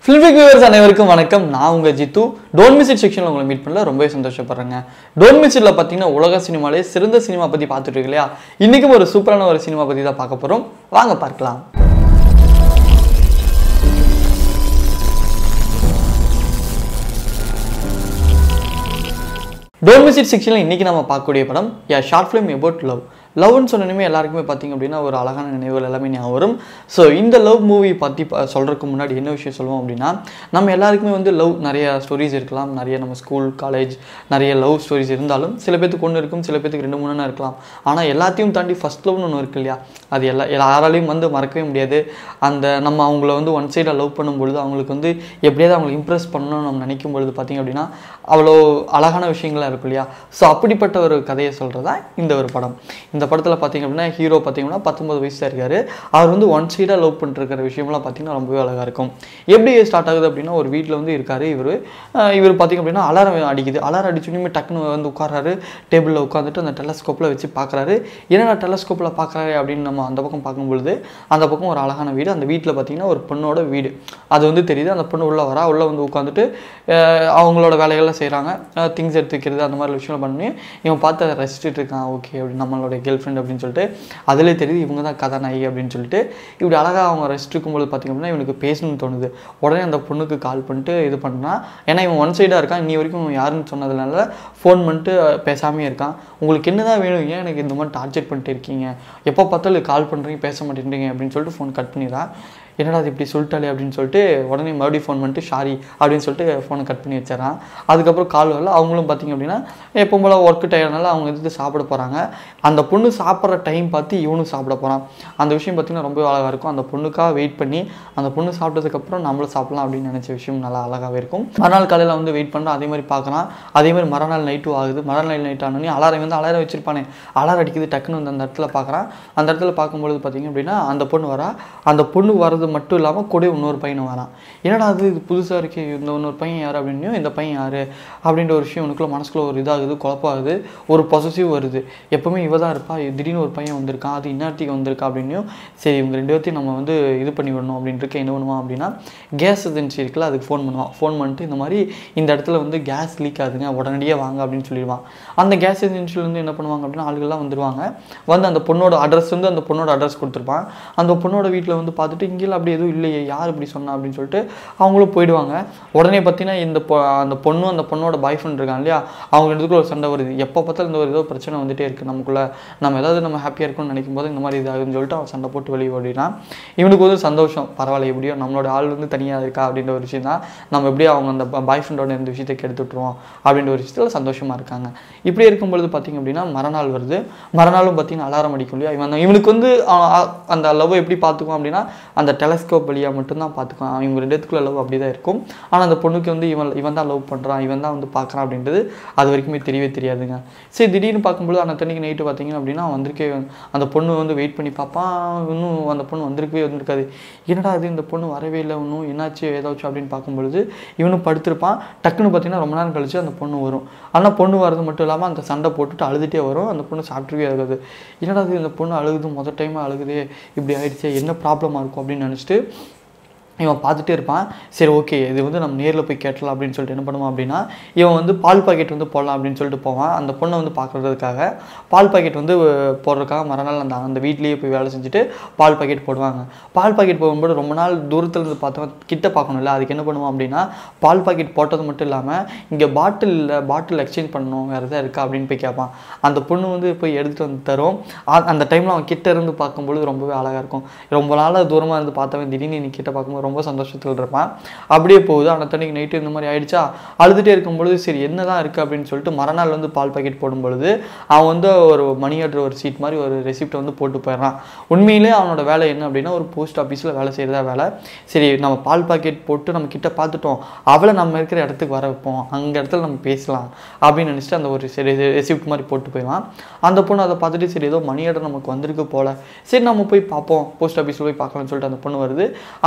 Filmic viewers அனைவருக்கும் வணக்கம். நான் உங்க ஜித்து. டோன்ட் மிஸ் இட் செக்ஷன்ல உங்களை மீட் பண்ணல ரொம்ப சந்தோஷப்படுறேங்க. டோன்ட் மிஸ் இட்ல பாத்தீங்கன்னா உலக சினிமாலே சிறந்த சினிமா பத்தி பார்த்துட்டு இருக்கீங்க இல்லையா? இன்னைக்கு ஒரு சூப்பரான ஒரு சினிமா பத்தி தான் பார்க்க போறோம். வாங்க பார்க்கலாம். Don't miss it section இன்னைக்கு நாம பார்க்கக்கூடிய படம் a short film about love. லவ்னு சொன்னனே எல்லாருக்குமே பாத்தீங்க அப்படினா ஒரு அழகான நினைவுகள் எல்லாமே ஞாபகம் வரும். சோ இந்த லவ் மூவி பத்தி சொல்றதுக்கு முன்னாடி என்ன விஷயம் சொல்லுவோம் அப்படினா நம்ம எல்லாருக்குமே வந்து லவ் நிறைய ஸ்டோரிஸ் இருக்கலாம். நிறைய நம்ம ஸ்கூல் காலேஜ் நிறைய லவ் ஸ்டோரிஸ் இருந்தாலும் சில பேருக்கு ஒன்னு இருக்கும், சில பேருக்கு ரெண்டு மூணுனா இருக்கலாம். ஆனா எல்லாத்தையும் தாண்டி ஃபர்ஸ்ட் லவ்னு ஒன்னு இருக்கு இல்லையா? அது யாராலையும் வந்து மறக்கவே முடியாது. அந்த நம்ம அவங்கள வந்து ஒன் சைடா லவ் பண்ணும்போது அவங்களுக்கு வந்து எப்படியாவது அவங்களை இம்ப்ரெஸ் பண்ணணும்னு நம்ம நினைக்கும் பொழுது பாத்தீங்க அப்படினா அவ்வளோ அழகான விஷயங்களா இருக்கும் இல்லையா? சோ அப்படிப்பட்ட ஒரு கதையை சொல்றதா இந்த ஒரு படம். இந்த படத்துல பாத்தீங்க அப்படினா ஹீரோ பாத்தீங்கன்னா 19 வயசா இருக்காரு. அவர் வந்து ஒன் சைடா லவ் பண்ணிட்டு இருக்கிற விஷயம்லாம் பாத்தீங்கன்னா ரொம்பவே அழகா இருக்கும். எப்படி ஸ்டார்ட் ஆகுது அப்படினா ஒரு வீட்ல வந்து இருக்காரு இவர் பாத்தீங்க அப்படினா அலாரம் அடிக்குது. அலாரம் அடிச்சுனே டக்குனு வந்து உட்கார்றாரு. டேபிள்ல உட்கார்ந்துட்டு அந்த டெலஸ்கோப்ல வச்சு பார்க்கறாரு. என்னடா டெலஸ்கோப்ல பார்க்கறாரு அப்படின்னு நம்ம அந்த பக்கம் பார்க்கும்போது அந்த பக்கம் ஒரு அழகான வீடு. அந்த வீட்ல பாத்தீங்கன்னா ஒரு பொண்ணோட வீடு. அது வந்து தெரியுது. அந்த பொண்ணு உள்ள வரா. உள்ள வந்து உட்கார்ந்துட்டு அவங்களோட வேலைகளை செய்றாங்க. திங்ஸ் எடுத்து வைக்கிறது அந்த மாதிரி விஷயம் பண்ணி இவன் பார்த்து அதை ரசிச்சிட்டு இருக்கான். ஓகே அப்படி நம்மளோட கேர்ள் ஃப்ரெண்ட் அப்படின்னு சொல்லிட்டு அதிலே தெரியுது இவங்க தான் கதாநாயகி அப்படின்னு சொல்லிட்டு இப்படி அழகாக அவங்க ரசிச்சுட்டு இருக்கும்போது பார்த்தீங்க அப்படின்னா இவனுக்கு பேசணும்னு தோணுது. உடனே அந்த பொண்ணுக்கு கால் பண்ணிட்டு இது பண்ணான். ஏன்னா இவன் ஒன் சைடாக இருக்கான். இன்னி வரைக்கும் இவன் யாருன்னு சொன்னதுனால ஃபோன் பண்ணிட்டு பேசாமே இருக்கான். உங்களுக்கு என்னதான் வேணும், ஏன் எனக்கு இந்த மாதிரி டார்ச்சர் பண்ணிட்டு இருக்கீங்க, எப்போ பார்த்தாலும் கால் பண்ணுறீங்க பேச மாட்டேன்றீங்க அப்படின்னு சொல்லிட்டு ஃபோன் கட் பண்ணிடுறான். என்னடா அது இப்படி சொல்லிட்டாலே அப்படின்னு சொல்லிட்டு உடனே மறுபடியும் ஃபோன் பண்ணிட்டு ஷாரி அப்படின்னு சொல்லிட்டு ஃபோனை கட் பண்ணி வச்சிடறான். அதுக்கப்புறம் கால் வரல. அவங்களும் பார்த்தீங்க அப்படின்னா எப்போ போல ஒர்க்கு டயர்னால அவங்க எடுத்து சாப்பிட போகிறாங்க. அந்த பொண்ணு சாப்பிட்ற டைம் பார்த்து இவனும் சாப்பிட போகிறான். அந்த விஷயம் பார்த்திங்கன்னா ரொம்ப அழகாக இருக்கும். அந்த பொண்ணுக்காக வெயிட் பண்ணி அந்த பொண்ணு சாப்பிட்டதுக்கப்புறம் நம்மளும் சாப்பிடலாம் அப்படின்னு நினச்ச விஷயம் நல்லா அழகாகவே இருக்கும். மறுநாள் காலையில் வந்து வெயிட் பண்ணுறான். அதே மாதிரி பார்க்குறான். அதே மாதிரி மறுநாள் நைட்டும் ஆகுது. மறுநாள் நைட் ஆனோடனே அலாரம் வந்து அலாரம் வச்சிருப்பானே, அலாரம் அடிக்குது. டக்குன்னு வந்து அந்த இடத்துல பார்க்குறான். அந்த இடத்துல பார்க்கும்பொழுது பார்த்தீங்க அப்படின்னா அந்த பொண்ணு வரா. அந்த பொண்ணு வரது மட்டும் இல்லாமல் கூட இன்னொரு பையனும் வரான். என்னடா அது இது புதுசாக இருக்கு, இந்த இன்னொரு பையன் யார் அப்படின்னு, இந்த பையன் யார் அப்படின்ற ஒரு விஷயம் உனக்குள்ள மனசுக்குள்ள ஒரு இதாகுது, குழப்பாகுது, ஒரு பொசசிவ் வருது. எப்பவுமே இவ தான் இருப்பா, திடீர்னு ஒரு பையன் வந்திருக்கான், அது இன்னத்துக்கு வந்திருக்கா அப்படின்னு சரி இவங்க ரெண்டு பேர்த்தையும் நம்ம வந்து இது பண்ணி விடணும் அப்படின்ட்டு என்ன பண்ணுவான் அப்படின்னா கேஸ் ஏஜென்சி இருக்குல்ல அதுக்கு ஃபோன் பண்ணுவான். ஃபோன் பண்ணிட்டு இந்த மாதிரி இந்த இடத்துல வந்து கேஸ் லீக் ஆகுதுங்க, உடனடியாக வாங்க அப்படின்னு சொல்லிடுவான். அந்த கேஸ் ஏஜென்சிலேருந்து என்ன பண்ணுவாங்க அப்படின்னா ஆளுகள்லாம் வந்துடுவாங்க. வந்து அந்த பொண்ணோட அட்ரஸ் வந்து அந்த பொண்ணோட அட்ரஸ் கொடுத்துருப்பான். அந்த பொண்ணோட வீட்டில் வந்து பார்த்துட்டு இங்கேயும் அப்படி எதுவும் இல்லையே, யார் இப்படி சொன்னா அப்படின்னு சொல்லிட்டு அவங்களும் போயிடுவாங்க. உடனே பார்த்தீங்கன்னா அந்த பொண்ணும் அந்த பொண்ணோட பாய் ஃப்ரெண்ட் இருக்காங்க இல்லையா, அவங்க ரெண்டுக்குள்ள ஒரு சண்டை வருது. எப்போ பார்த்தாலும் இந்த ஒரு ஏதோ பிரச்சனை வந்துட்டே இருக்குது நமக்குள்ள, நம்ம ஏதாவது நம்ம ஹாப்பியாக இருக்கணும்னு நினைக்கும் போது இந்த மாதிரி இதாகுதுன்னு சொல்லிட்டு அவன் சண்டை போட்டு வெளியே ஓடினான். இவனுக்கு வந்து சந்தோஷம், பரவாயில்ல எப்படியோ நம்மளோட ஆள் வந்து தனியாக இருக்கா அப்படின்ற ஒரு விஷயம் தான், நம்ம எப்படியோ அவங்க அந்த பாய் ஃப்ரெண்டோட இந்த விஷயத்தை கெடுத்து விட்டுருவோம் அப்படின்ற ஒரு விஷயத்தில் சந்தோஷமாக இருக்காங்க. இப்படி இருக்கும்பொழுது பார்த்தீங்க அப்படின்னா மறுநாள் வருது. மறுநாளும் பார்த்தீங்கன்னா அலாரம் அடிக்கும் இல்லையா, இவனுக்கு வந்து அந்த லவ் எப்படி பார்த்துக்குவோம் அப்படின்னா அந்த டெலஸ்கோப் வழியாக மட்டும்தான் பார்த்துக்குவான். இவங்க ரெண்டு பேத்துக்குள்ள லவ் அப்படி தான் இருக்கும். ஆனால் அந்த பொண்ணுக்கு வந்து இவன் தான் லவ் பண்ணுறான், இவன் தான் வந்து பார்க்குறான் அப்படின்றது அது வரைக்குமே தெரியவே தெரியாதுங்க. சரி திடீர்னு பார்க்கும்போது அந்த தண்ணிக்கு நைட்டு பார்த்தீங்க அப்படின்னா வந்திருக்கே அந்த பொண்ணு வந்து வெயிட் பண்ணி பார்ப்பான். இன்னும் அந்த பொண்ணு வந்திருக்காது. என்னடா அது இந்த பொண்ணு வரவே இல்லை, இன்னும் என்னாச்சு ஏதாச்சும் அப்படின்னு பார்க்கும்பொழுது இவனும் படுத்திருப்பான். டக்குன்னு பார்த்தீங்கன்னா ரொம்ப நேரம் கழிச்சு அந்த பொண்ணு வரும். ஆனால் பொண்ணு வரது மட்டும் இல்லாமல் அந்த சண்டை போட்டுட்டு அழுதுகிட்டே வரும். அந்த பொண்ணு சாப்பிட்டுவே ஆகாது. என்னடா அது இந்த பொண்ணு அழுகுது, முதல் டைமாக அழுகுதே, இப்படி ஆயிடுச்சு, என்ன ப்ராப்ளமாக இருக்கும் அப்படின்னு நினச்சிட்டு இவன் பார்த்துட்டே இருப்பான். சரி ஓகே இது வந்து நம்ம நேரில் போய் கேட்டலாம் அப்படின்னு சொல்லிட்டு என்ன பண்ணுவான் அப்படின்னா இவன் வந்து பால் பாக்கெட் வந்து போடலாம் அப்படின்னு சொல்லிட்டு போவான். அந்த பொண்ணை வந்து பார்க்குறதுக்காக பால் பாக்கெட் வந்து போடுறதுக்காக மறுநாள் அந்த வீட்லேயே போய் வேலை செஞ்சுட்டு பால் பாக்கெட் போடுவாங்க. பால் பாக்கெட் போகும்போது ரொம்ப நாள் தூரத்துலேருந்து பார்த்தவன் கிட்ட பார்க்கணும்ல, அதுக்கு என்ன பண்ணுவான் அப்படின்னா பால் பாக்கெட் போட்டது மட்டும் இல்லாமல் இங்கே பாட்டில் எக்ஸ்சேஞ்ச் பண்ணணும், வேறு எதாவது இருக்கா அப்படின்னு போய் கேட்பான். அந்த பொண்ணு வந்து போய் எடுத்துகிட்டு வந்து தரும். அந்த டைமில் அவன் கிட்ட இருந்து பார்க்கும்பொழுது ரொம்பவே அழகாக இருக்கும். ரொம்ப நாள் தூரமாக இருந்து பார்த்தவன் திடீர்னு நீ கிட்ட பார்க்கும்போது ரொம்ப சந்தோஷத்தில் இருப்பான். அப்படியே போகுது. அந்த தண்ணிக்கு நைட்டு இந்த மாதிரி ஆயிடுச்சா, அழுதுகிட்டே இருக்கும்பொழுது சரி என்னதான் இருக்குது அப்படின்னு சொல்லிட்டு மறுநாள் வந்து பால் பாக்கெட் போடும்பொழுது அவன் வந்து ஒரு மணி ஆர்டர் ஒரு சீட் மாதிரி ஒரு ரெசிப்டை வந்து போட்டு போயிடறான். உண்மையிலே அவனோட வேலை என்ன அப்படின்னா ஒரு போஸ்ட் ஆஃபீஸில் வேலை செய்கிறதா வேலை. சரி நம்ம பால் பாக்கெட் போட்டு நம்ம கிட்ட பார்த்துட்டோம், அவளை நம்ம இருக்கிற இடத்துக்கு வர வைப்போம், அங்கே இடத்துல நம்ம பேசலாம் அப்படின்னு நினச்சிட்டு அந்த ஒரு ரெசிப்ட் மாதிரி போட்டு போயிடுவான். அந்த பொண்ணு அதை பார்த்துட்டு சரி ஏதோ மணி ஆர்டர் நமக்கு வந்திருக்கு போல, சரி நம்ம போய் பார்ப்போம், போஸ்ட் ஆஃபீஸில் போய் பார்க்கலாம்னு சொல்லிட்டு அந்த பொண்ணு வருது. அங்கே போய்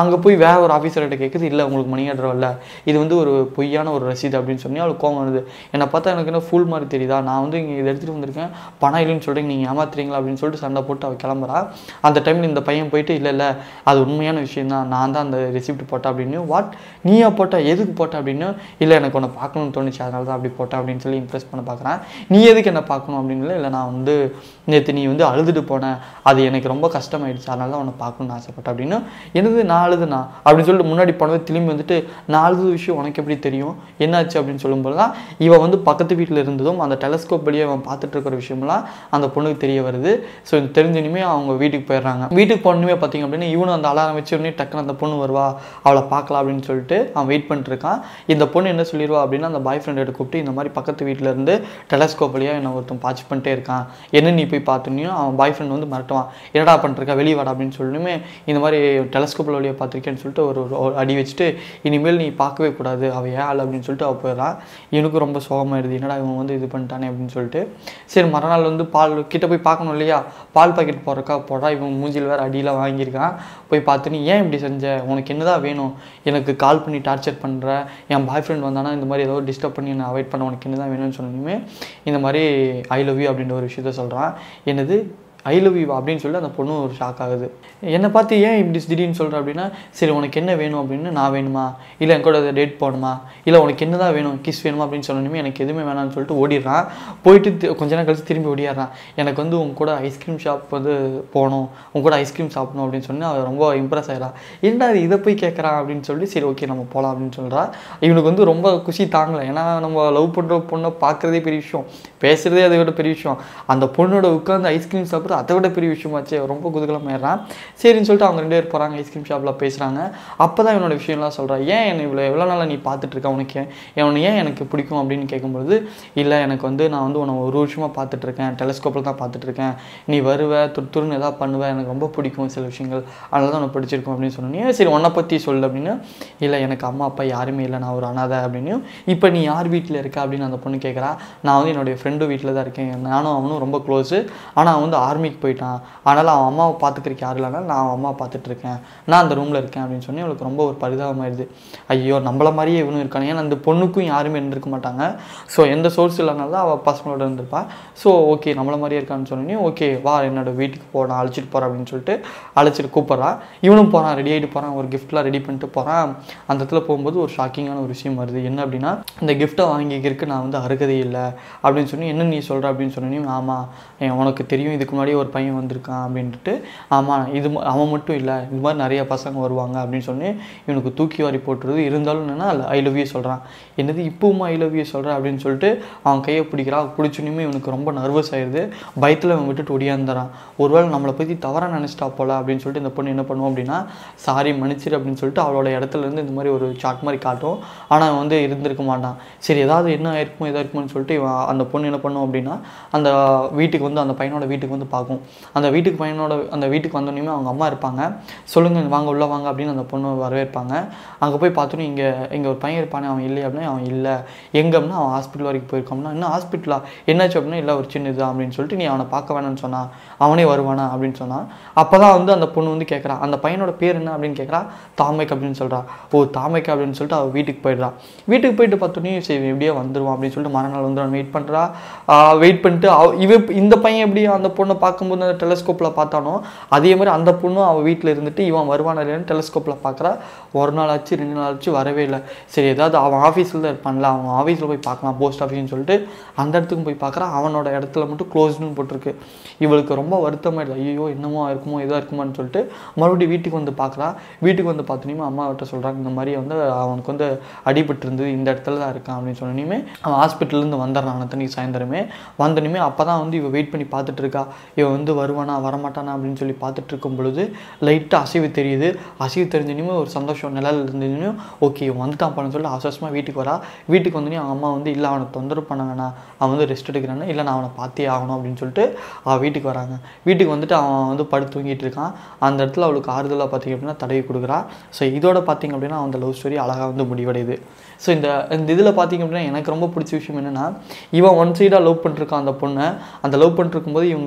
வேற ஒரு ஆஃபீஸர்கிட்ட கேட்குது, இல்லை உங்களுக்கு மணி ஆர்டர் வரல, இது வந்து ஒரு பொய்யான ஒரு ரசீது அப்படின்னு சொல்லி அவளுக்கு கோவம் வருது. என்னை பார்த்தா எனக்கு என்ன ஃபுல் மாதிரி தெரியுதா, நான் வந்து இங்கே இதை எடுத்துகிட்டு வந்திருக்கேன், பணம் இல்லைன்னு சொல்கிறீங்க, நீங்கள் ஏமாத்துறீங்களா அப்படின்னு சொல்லிட்டு சண்டை போட்டு அவள் கிளம்புறா. அந்த டைமில் இந்த பையன் போயிட்டு, இல்லை அது உண்மையான விஷயம் தான், நான் தான் அந்த ரெசிப்ட் போட்டேன் அப்படின்னு. வாட், நீயா போட்ட, எதுக்கு போட்ட அப்படின்னு. இல்லை எனக்கு உன்னை பார்க்கணும்னு தோணுச்சு, அதனால தான் அப்படி போட்டேன் அப்படின்னு சொல்லி இம்ப்ரெஸ் பண்ண பார்க்குறேன். நீ எதுக்கு என்ன பார்க்கணும் அப்படின்னு. இல்லை நான் வந்து நேற்று நீ வந்து அழுதுட்டு போனேன், அது எனக்கு ரொம்ப கஷ்டமாயிடுச்சு, அதனால தான் உன்னை பார்க்கணும்னு ஆசைப்பட்டேன் அப்படின்னு. எனது நான் அழுதுனா அப்படின்னு சொல்லிட்டு முன்னாடி போனது திரும்பி வந்துட்டு, நான் அழுது விஷயம் உனக்கு எப்படி தெரியும், என்னாச்சு அப்படின்னு சொல்லும்போது தான் இவன் வந்து பக்கத்து வீட்டில் இருந்ததும் அந்த டெலஸ்கோப் வழியாக அவன் பார்த்துட்டு இருக்கிற விஷயம்லாம் அந்த பொண்ணுக்கு தெரிய வருது. ஸோ இது தெரிஞ்சனுமே அவங்க வீட்டுக்கு போயிடுறாங்க. வீட்டுக்கு போனதுமே பார்த்தீங்க அப்படின்னா இவனும் அந்த அலாரம் வச்சு உடனே டக்குன்னு அந்த பொண்ணு வருவா, அவளை பார்க்கலாம் அப்படின்னு சொல்லிட்டு அவன் வெயிட் பண்ணிட்டு இருக்கான். இந்த பொண்ணு என்ன சொல்லிடுவா அப்படின்னா, அந்த பாய் ஃப்ரெண்ட் எடுத்து கூப்பிட்டு, இந்த மாதிரி பக்கத்து வீட்டில் இருந்து டெலஸ்கோப் வழியாக என்ன ஒருத்தன் வாட்ச் பண்ணிட்டே இருக்கான், என்ன நீ போய் பார்த்துனியும். அவன் பாய் ஃப்ரெண்ட் வந்து மிரட்டுவான், என்னடா பண்ணிருக்கா, வெளியே வாடா அப்படின்னு சொல்லுமே. இந்த மாதிரி டெலஸ்கோப்பில் வழியாக பார்த்துருக்கேன்னு சொல்லிட்டு ஒரு அடி வச்சுட்டு, இனிமேல் நீ பார்க்கவே கூடாது, அவள் ஏன் ஆள் அப்படின்னு சொல்லிட்டு அவள் போயிடறான். இவனுக்கு ரொம்ப சோகமாயிடுது, என்னடா இவன் வந்து இது பண்ணிட்டானே அப்படின்னு சொல்லிட்டு. சரி மறுநாள் வந்து பால் கிட்ட போய் பார்க்கணும் இல்லையா, பால் பாக்கெட் போடுறக்கா போடா, இவன் மூஞ்சில் வேறு அடியில் வாங்கியிருக்கான். போய் பார்த்து, நீ ஏன் இப்படி செஞ்ச, உனக்கு என்னதான் வேணும், எனக்கு கால் பண்ணி டார்ச்சர் பண்ணுற, என் பாய் ஃப்ரெண்ட் வந்தானா இந்த மாதிரி ஏதோ டிஸ்டர்ப் பண்ணி நான் அவாய்ட் பண்ண, உனக்கு என்ன தான் வேணும்னு சொன்னோமே இந்த மாதிரி ஐ லவ் யூ அப்படின்ற ஒரு விஷயத்த சொல்கிறான். என்னது ஐ லவ் யூ அப்படின்னு சொல்லிட்டு அந்த பொண்ணு ஒரு ஷாக் ஆகுது. என்னை பார்த்து ஏன் இப்படி திடீர்னு சொல்கிற அப்படின்னா, சரி உனக்கு என்ன வேணும் அப்படின்னு. நான் வேணுமா, இல்லை என் கூட டேட் போகணுமா, இல்லை உனக்கு என்ன தான் வேணும், கிஸ் வேணுமா அப்படின்னு சொன்னோமே எனக்கு எதுவுமே வேணாம்னு சொல்லிட்டு ஓடிடுறான். போயிட்டு கொஞ்ச நேரம் கழிச்சு திரும்பி ஓடிடுறான். எனக்கு வந்து உங்க கூட ஐஸ்கிரீம் ஷாப் வந்து போகணும், உங்க கூட ஐஸ்கிரீம் சாப்பிடணும் அப்படின்னு சொன்னால் அவள் ரொம்ப இம்ப்ரெஸ் ஆகிடா. என்னடா இதை போய் கேட்குறான் அப்படின்னு சொல்லி, சரி ஓகே நம்ம போகலாம் அப்படின்னு சொல்கிறா. இவனுக்கு வந்து ரொம்ப குஷி தாங்கலை. ஏன்னா நம்ம லவ் பண்ணுற பொண்ணை பார்க்குறதே பெரிய விஷயம், பேசுகிறதே அதை விட பெரிய விஷயம், அந்த பொண்ணோட உட்காந்து ஐஸ்கிரீம் சாப்பிட்றது அதை விட பெரிய விஷயமாச்சு. ரொம்ப குதூகலமாயிடுறான். சரின்னு சொல்லிட்டு அவங்க 2 பேர் போகிறாங்க, ஐஸ்கிரீம் ஷாப்பில் பேசுகிறாங்க. அப்போ தான் இவனோட விஷயம்லாம் சொல்கிறான். ஏன் என்னை எவ்வளோ நாளாக நீ பார்த்துட்ருக்க, உனக்கு அவனை ஏன் எனக்கு பிடிக்கும் அப்படின்னு கேட்கும்பொழுது, இல்லை எனக்கு வந்து நான் வந்து உன்னை ஒரு வருஷமாக பார்த்துட்ருக்கேன், டெலஸ்கோப்பில் தான் பார்த்துட்ருக்கேன், நீ வருவ துருன்னு எதாவது பண்ணுவேன், எனக்கு ரொம்ப பிடிக்கும் சில விஷயங்கள், அதனால தான் உனக்கு பிடிச்சிருக்கும் அப்படின்னு சொன்னோன்னே, சரி உன்னை பற்றி சொல்லு அப்படின்னு. இல்லை எனக்கு அம்மா அப்பா யாருமே இல்லை, நான் ஒரு அனாதை அப்படின்னு. இப்போ நீ யார் வீட்டில் இருக்க அப்படின்னு அந்த பொண்ணு கேட்குறா. நான் வந்து என்னுடைய ஃப்ரெண்டு வீட்டில் தான் இருக்கேன், நானும் அவனும் ரொம்ப க்ளோஸு, ஆனால் அவன் வந்து ஆர்மிக்கு போயிட்டான், அதனால் அவன் அம்மாவை பார்த்துக்கிறதுக்கு யாரும் இல்லைனா நான் அவன் அம்மா பார்த்துட்ருக்கேன், நான் அந்த ரூமில் இருக்கேன் அப்படின்னு சொன்னேன். அவளுக்கு ரொம்ப ஒரு பரிதாபமாயிடுது. ஐயோ நம்மள மாதிரியே இவனும் இருக்கானே, ஏன்னா அந்த பொண்ணுக்கும் யாருமே இருந்திருக்க மாட்டாங்க. ஸோ எந்த சோர்ஸ் இல்லைனால தான் அவள் பசங்களோட இருந்திருப்பாள். ஸோ ஓகே நம்மள மாதிரியே இருக்கான்னு சொன்னோன்னே, ஓகே வா என்னோட வீட்டுக்கு போகிறான், அழைச்சிட்டு போகிறேன் அப்படின்னு சொல்லிட்டு அழைச்சிட்டு கூப்பிட்றான். இவனும் போகிறான், ரெடி ஆகிட்டு போகிறான், ஒரு கிஃப்ட்லாம் ரெடி பண்ணிட்டு போகிறான். அந்த இடத்துல போகும்போது ஒரு ஷாக்கிங்கான ஒரு விஷயம் வருது. என்ன அப்படின்னா, இந்த கிஃப்ட்டை வாங்கிக்கிறதுக்கு நான் வந்து அருகதே இல்லை அப்படின்னு சொல்லி, என்ன நீ சொல்கிற அப்படின்னு சொன்னோன்னே, ஆமாம் உனக்கு தெரியும் இதுக்கு முன்னாடி ஒரு பையன் வந்திருக்கான் அப்படின்ட்டு. ஆமாம் இது அவன் மட்டும் இல்லை, இது மாதிரி நிறைய பசங்க வருவாங்க அப்படின்னு சொல்லி இவனுக்கு தூக்கி வாரி போட்டுருது. இருந்தாலும் என்னென்னா ஐ லவ் யூ சொல்கிறான். என்னது இப்போவும் ஐ லவ் யூ சொல்கிறேன் அப்படின்னு சொல்லிட்டு அவன் கையை பிடிக்கிறான். பிடிச்சோன்னுமே இவனுக்கு ரொம்ப நர்வஸ் ஆயிடுது. பயத்தில் அவன் விட்டுட்டு ஒடியாந்துறான். ஒருவேளை நம்மளை பற்றி தவறாக நினச்சிட்டா போல அப்படின்னு சொல்லிட்டு இந்த பொண்ணு என்ன பண்ணுவோம் அப்படின்னா, சாரி மன்னிச்சிரு அப்படின்னு சொல்லிட்டு அவளோட இடத்துலேருந்து இந்த மாதிரி ஒரு சாட் மாதிரி காட்டும். ஆனால் அவன் வந்து இருந்திருக்க மாட்டான். சரி ஏதாவது என்ன ஆயிருக்குமோ எதாக இருக்குமோன்னு சொல்லிட்டு இவன் அந்த பொண்ணு என்ன பண்ணும் அப்படின்னா, அந்த வீட்டுக்கு வந்து அந்த பையனோட வீட்டுக்கு வந்து பார்க்கும். அந்த வீட்டுக்கு வந்தோடனே அவங்க அம்மா இருப்பாங்க. சொல்லுங்கள் வாங்க உள்ளே வாங்க அப்படின்னு அந்த பொண்ணு வரவேற்பாங்க. அங்கே போய் பார்த்தோன்னே இங்கே ஒரு பையன் இருப்பானே அவன் இல்லை அப்படின்னா, அவன் இல்லை எங்கே அப்படின்னா அவன் ஹாஸ்பிட்டல் வரைக்கும் போயிருக்கோம்னா, இன்னும் ஹாஸ்பிட்டலா என்னாச்சு அப்படின்னா, இல்லை ஒரு சின்ன இதுதான் அப்படின்னு சொல்லிட்டு, நீ அவனை பார்க்க வேணான்னு சொன்னான், அவனே வருவானா அப்படின்னு சொன்னான். அப்போ தான் வந்து அந்த பொண்ணு வந்து கேட்குறான், அந்த பையனோட பேர் என்ன அப்படின்னு கேட்குறா. தாமைக்கு அப்படின்னு சொல்கிறா. ஓ தாமைக்கு அப்படின்னு சொல்லிட்டு அவள் வீட்டுக்கு போயிடுறான். வீட்டுக்கு போயிட்டு பார்த்தோன்னே சரி எப்படியே வந்துடுவான் அப்படின்னு சொல்லிட்டு மறுநாள் வந்து அவன் வெயிட் பண்ணுறா. வெயிட் பண்ணிட்டு இந்த பையன் எப்படி அந்த பொண்ணை பார்க்கும்போது அந்த டெலஸ்கோப்பில் பார்த்தானோ அதே மாதிரி அந்த பொண்ணும் அவள் வீட்டில் இருந்துட்டு இவன் வருவான இல்லைன்னு டெலஸ்கோப்பில் பார்க்குறா. ஒரு நாள் ஆச்சு 2 நாள் ஆச்சு வரவே இல்லை. சரி ஏதாவது அவன் ஆஃபீஸில் தான் இருப்பான்ல, அவன் ஆஃபீஸில் போய் பார்க்கலாம் போஸ்ட் ஆஃபீஸ்னு சொல்லிட்டு அந்த இடத்துக்கும் போய் பார்க்குறா. அவனோட இடத்துல மட்டும் க்ளோஸ்டுன்னு போட்டிருக்கு. இவளுக்கு ரொம்ப வருத்தமாயிடுது. ஐயோ என்னமோ இருக்குமோ எதாக இருக்குமான்னு சொல்லிட்டு மறுபடியும் வீட்டுக்கு வந்து பார்க்குறா. வீட்டுக்கு வந்து பார்த்தோன்னே அம்மாவிட்ட சொல்கிறாங்க, இந்த மாதிரி வந்து அவனுக்கு வந்து அடிபட்டு இருந்தது, இந்த இடத்துல தான் இருக்கான் அப்படின்னு சொன்னோன்னே அவன் ஹாஸ்பிட்டல்லேருந்து வந்துடுறான். அன்னைக்கு சாயந்தரமே வந்தோடனே அப்போ தான் வந்து இவள் வெயிட் பண்ணி பார்த்துட்டு இருக்கா. இவன் வந்து வருவானா வரமாட்டானா அப்படின்னு சொல்லி பார்த்துட்டு இருக்கும் பொழுது லைட்டாக அசைவு தெரியுது. அசைவு தெரிஞ்சோன்னே ஒரு சந்தோஷம் நிழல் இருந்ததுன்னு, ஓகே இவன் வந்துட்டான் பண்ணு சொல்லி அவசரமாக வீட்டுக்கு வரா. வீட்டுக்கு வந்தோடனே அவங்க அம்மா வந்து இல்லை அவனை தொந்தரவு பண்ண வேணாம், அவன் வந்து ரெஸ்ட் எடுக்கிறான்னு, இல்லை நான் அவனை பார்த்தே ஆகணும் அப்படின்னு சொல்லிட்டு அவள் வீட்டுக்கு வராங்க. வீட்டுக்கு வந்துட்டு அவன் வந்து படுத்து தூங்கிட்டு இருக்கான். அந்த இடத்துல அவளுக்கு ஆறுதலாக பார்த்திங்க அப்படின்னா தடவி கொடுக்குறா. ஸோ இதோட பார்த்திங்க அப்படின்னா அந்த லவ் ஸ்டோரி அழகாக வந்து முடிவடையுது. ஸோ இந்த இதில் பார்த்திங்க அப்படின்னா எனக்கு ரொம்ப பிடிச்ச விஷயம் என்னென்னா, இவன் ஒன் சைடாக லவ் பண்ணிருக்கான் அந்த பொண்ணை. அந்த லவ் பண்ணிருக்கும்போது இவங்க 2 பேர்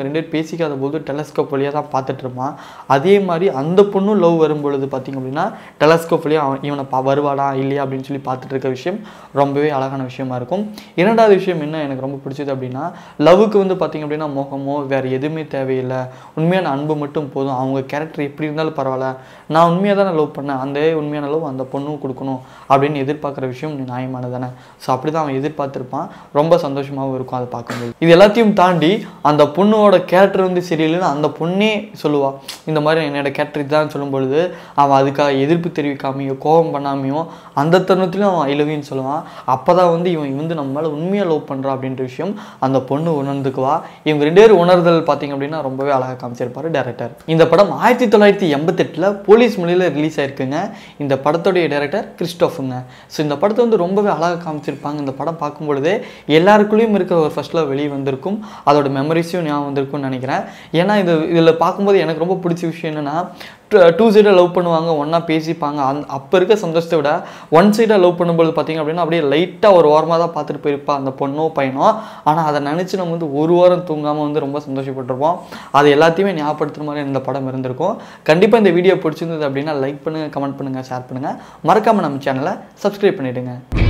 யோசிக்காத போது டெலஸ்கோப் வழியாக தான் பார்த்துட்டு இருப்பான். அதே மாதிரி அந்த பொண்ணும் லவ் வரும்பொழுது பார்த்திங்க அப்படின்னா டெலஸ்கோப் வழியாக இவனை வருவாடா இல்லையா அப்படின்னு சொல்லி பார்த்துட்டு இருக்க விஷயம் ரொம்பவே அழகான விஷயமா இருக்கும். இரண்டாவது விஷயம் என்ன எனக்கு ரொம்ப பிடிச்சது அப்படின்னா, லவ்வுக்கு வந்து பார்த்திங்க அப்படின்னா முகமோ வேறு எதுவுமே தேவையில்லை, உண்மையான அன்பு மட்டும் போதும். அவங்க கேரக்டர் எப்படி இருந்தாலும் பரவாயில்ல, நான் உண்மையாக தானே லவ் பண்ணேன், அந்த உண்மையான லவ் அந்த பொண்ணும் கொடுக்கணும் அப்படின்னு எதிர்பார்க்குற விஷயம் நியாயமானது தானே. ஸோ அப்படி தான் அவன் எதிர்பார்த்துருப்பான். ரொம்ப சந்தோஷமாகவும் இருக்கும் அதை பார்க்கும்போது. இது எல்லாத்தையும் தாண்டி அந்த பொண்ணோட கேரக்டர் வந்து சரியில்லைன்னு அந்த பொண்ணே சொல்லுவாள், இந்த மாதிரி என்னோட கேரக்டர் இதுதான் சொல்லும்பொழுது அவன் அதுக்காக எதிர்ப்பு தெரிவிக்காமையோ கோபம் பண்ணாமையோ அந்த தருணத்துலையும் அவன் ஐ லவ் யூன்னு சொல்லுவான். அப்போ தான் வந்து இவன் வந்து நம்ம மேலே உண்மையாக லவ் பண்ணுறான் அப்படின்ற விஷயம் அந்த பொண்ணு உணர்ந்துக்குவா. இவங்க 2 பேரும் உணர்தல் பார்த்திங்க அப்படின்னா ரொம்பவே அழகாக காமிச்சிருப்பார் டைரக்டர். இந்த படம் 1988 போலீஸ் மொழியில் ரிலீஸ் ஆயிருக்குங்க. இந்த படத்துடைய டைரக்டர் கிறிஸ்டோஃபுங்க. ஸோ இந்த படத்தை வந்து ரொம்பவே அழகாக காமிச்சிருப்பாங்க. இந்த படம் பார்க்கும்பொழுதே எல்லாருக்குள்ளேயும் இருக்கிற ஒரு ஃபர்ஸ்ட் லவ் வெளியே வந்திருக்கும், அதோட மெமரிஸையும் ஞாபகம் வந்திருக்கும்னு நினைக்கிறேன். ஏன்னா இதில் பார்க்கும்போது எனக்கு ரொம்ப பிடிச்ச விஷயம் என்னென்னா, 2 சைடாக லவ் பண்ணுவாங்க, ஒன்றா பேசிப்பாங்க. அப்போ இருக்க சந்தோஷத்தை விட 1 சைடாக லவ் பண்ணும்போது பார்த்திங்க அப்படின்னா அப்படியே லைட்டாக ஒரு ஓரமாக தான் பார்த்துட்டு போயிருப்பா அந்த பொண்ணோ பையனோ. ஆனால் அதை நினச்சி நம்ம வந்து ஒரு வாரம் தூங்காமல் வந்து ரொம்ப சந்தோஷப்பட்டிருப்போம். அது எல்லாத்தையுமே ஞாபகப்படுத்துகிற மாதிரி இந்த படம் இருந்திருக்கும். கண்டிப்பாக இந்த வீடியோ பிடிச்சிருந்தது அப்படின்னா லைக் பண்ணுங்கள், கமெண்ட் பண்ணுங்கள், ஷேர் பண்ணுங்கள். மறக்காமல் நம்ம சேனலை சப்ஸ்கிரைப் பண்ணிவிடுங்க.